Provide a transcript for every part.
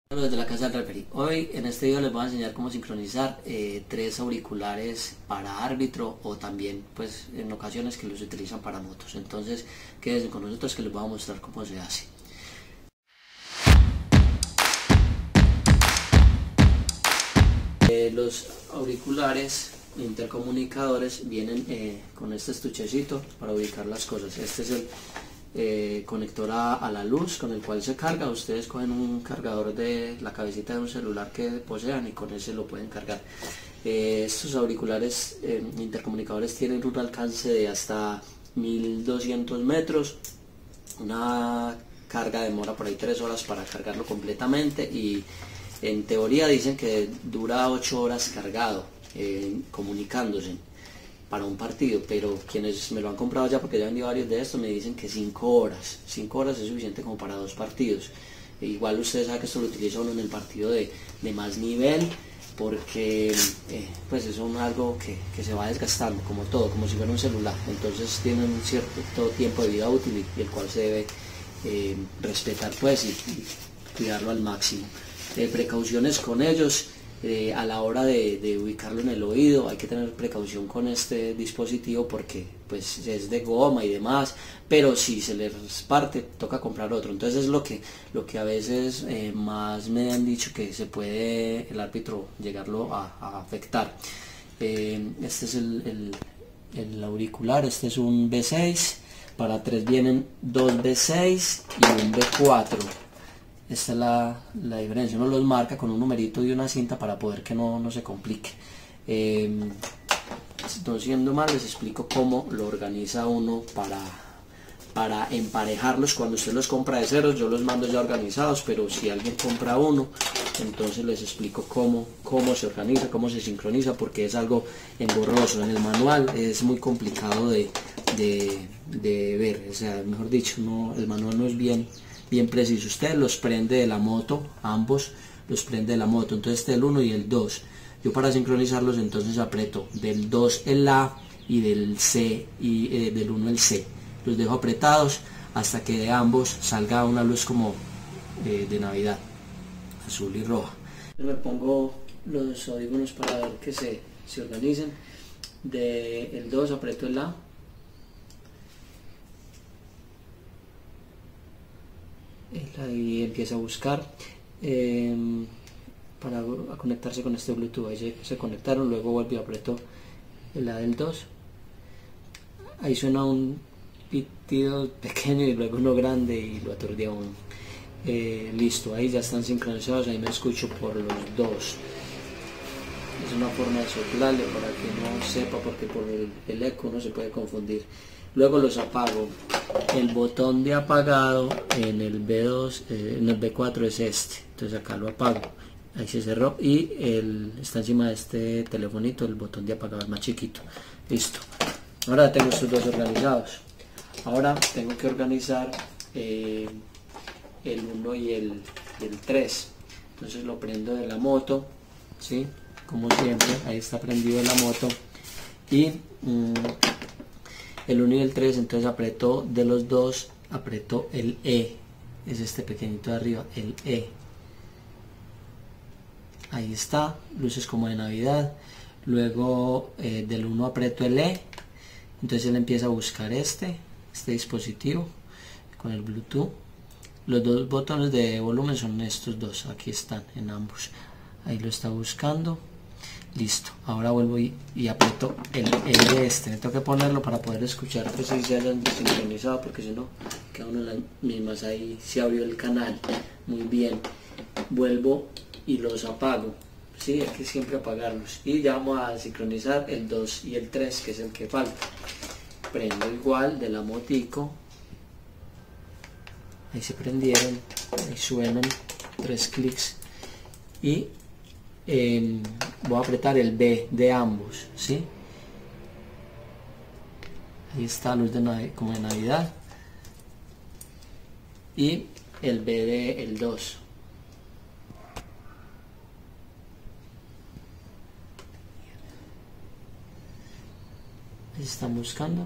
Desde la casa del referee. Hoy en este video les voy a enseñar cómo sincronizar tres auriculares para árbitro o también pues en ocasiones que los utilizan para motos. Entonces quédense con nosotros que les voy a mostrar cómo se hace. Los auriculares intercomunicadores vienen con este estuchecito para ubicar las cosas. Este es el conector a la luz con el cual se carga. Ustedes cogen un cargador de la cabecita de un celular que posean y con ese lo pueden cargar. Estos auriculares intercomunicadores tienen un alcance de hasta 1200 metros. Una carga demora por ahí 3 horas para cargarlo completamente y en teoría dicen que dura 8 horas cargado comunicándose para un partido, pero quienes me lo han comprado ya, porque ya vendí varios de estos, me dicen que 5 horas. 5 horas es suficiente como para 2 partidos. Igual ustedes saben que esto lo utiliza uno en el partido de más nivel, porque pues es algo que se va desgastando, como todo, como si fuera un celular. Entonces tienen un cierto tiempo de vida útil y el cual se debe respetar pues y cuidarlo al máximo. Precauciones con ellos. A la hora de ubicarlo en el oído hay que tener precaución con este dispositivo porque pues es de goma y demás, pero si se les parte toca comprar otro. Entonces es lo que a veces más me han dicho que se puede el árbitro llegarlo a afectar. Este es el auricular, este es un B6, para 3 vienen 2 B6 y un B4. Esta es la diferencia, uno los marca con un numerito y una cinta para poder que no se complique. No siendo mal, les explico cómo lo organiza uno para emparejarlos. Cuando usted los compra de ceros, yo los mando ya organizados, pero si alguien compra uno, entonces les explico cómo se organiza, cómo se sincroniza, porque es algo engorroso. En el manual es muy complicado de ver, o sea, mejor dicho, el manual no es bien preciso. Usted los prende de la moto, ambos los prende de la moto, entonces este es el 1 y el 2. Yo para sincronizarlos entonces aprieto del 2 el A y del C y del 1 el C. Los dejo apretados hasta que de ambos salga una luz como de Navidad, azul y roja. Me pongo los audífonos para ver que se organicen. Del 2 aprieto el A. Ahí empieza a buscar para conectarse con este Bluetooth. Ahí se conectaron, luego vuelvo y aprieto la del 2. Ahí suena un pitido pequeño y luego uno grande y lo aturdía uno. Listo, ahí ya están sincronizados, ahí me escucho por los dos. Es una forma de soplarle para que no sepa, porque por el eco uno se puede confundir. Luego los apago. El botón de apagado en el B2, en el B4 es este, entonces acá lo apago. Ahí se cerró y está encima de este telefonito, el botón de apagado es más chiquito. Listo. Ahora tengo estos dos organizados. Ahora tengo que organizar el 1 y el 3. Entonces lo prendo de la moto, ¿sí? Como siempre, ahí está prendido de la moto. Y el 1 y el 3, entonces aprieto de los dos, aprieto el E, es este pequeñito de arriba, el E. Ahí está, luces como de Navidad. Luego del 1 aprieto el E, entonces él empieza a buscar este dispositivo con el Bluetooth. Los dos botones de volumen son estos dos, aquí están en ambos. Ahí lo está buscando. Listo, ahora vuelvo y aprieto el de este. Me tengo que ponerlo para poder escuchar que si se hayan sincronizado, porque si no queda uno en las mismas. Ahí se abrió el canal, muy bien. Vuelvo y los apago, sí, hay que siempre apagarlos. Y ya vamos a sincronizar el 2 y el 3, que es el que falta. Prendo igual de la motico. Ahí se prendieron, ahí suenan 3 clics y voy a apretar el B de ambos, ¿sí? Ahí está, luz como de Navidad, y el B de el 2. Ahí están buscando,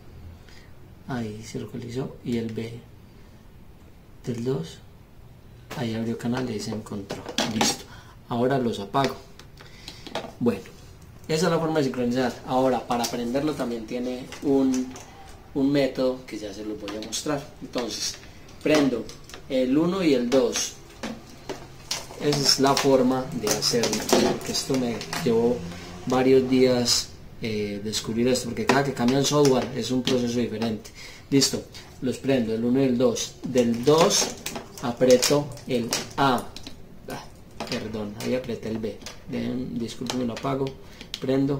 ahí se localizó, y el B del 2 ahí abrió canal y ahí se encontró. Listo, ahora los apago. Bueno, esa es la forma de sincronizar. Ahora, para prenderlo también tiene un método que ya se los voy a mostrar. Entonces, prendo el 1 y el 2. Esa es la forma de hacerlo, porque esto me llevó varios días descubrir esto, porque cada que cambia el software es un proceso diferente. Listo, los prendo, el 1 y el 2. Del 2 aprieto el A. Perdón, ahí apreté el B. Disculpen, lo apago. Prendo.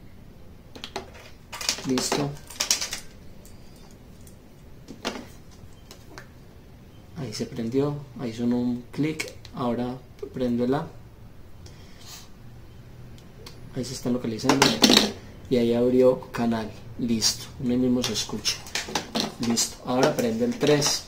Listo. Ahí se prendió, ahí sonó un clic. Ahora prendo el A. Ahí se está localizando y ahí abrió canal. Listo, uno mismo se escucha. Listo, ahora prendo el 3.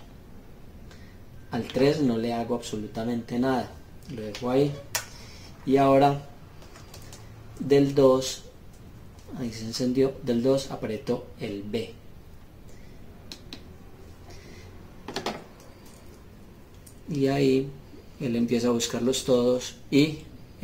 Al 3 no le hago absolutamente nada, lo dejo ahí. Y ahora del 2, ahí se encendió, del 2 aprieto el B. Y ahí él empieza a buscarlos todos y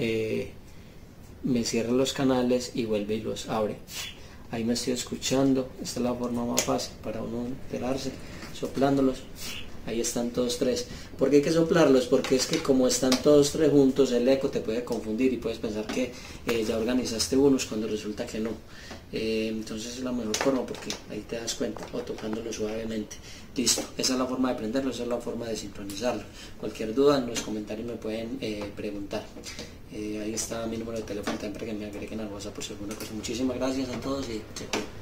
me cierra los canales y vuelve y los abre. Ahí me estoy escuchando. Esta es la forma más fácil para uno enterarse, soplándolos. Ahí están todos tres. ¿Por qué hay que soplarlos? Porque es que como están todos tres juntos, el eco te puede confundir y puedes pensar que ya organizaste unos cuando resulta que no. Entonces es la mejor forma, porque ahí te das cuenta, o tocándolo suavemente. Listo, esa es la forma de prenderlo, esa es la forma de sincronizarlo. Cualquier duda en los comentarios me pueden preguntar. Ahí está mi número de teléfono también para que me agreguen al WhatsApp por si alguna cosa. Muchísimas gracias a todos y se cuidan.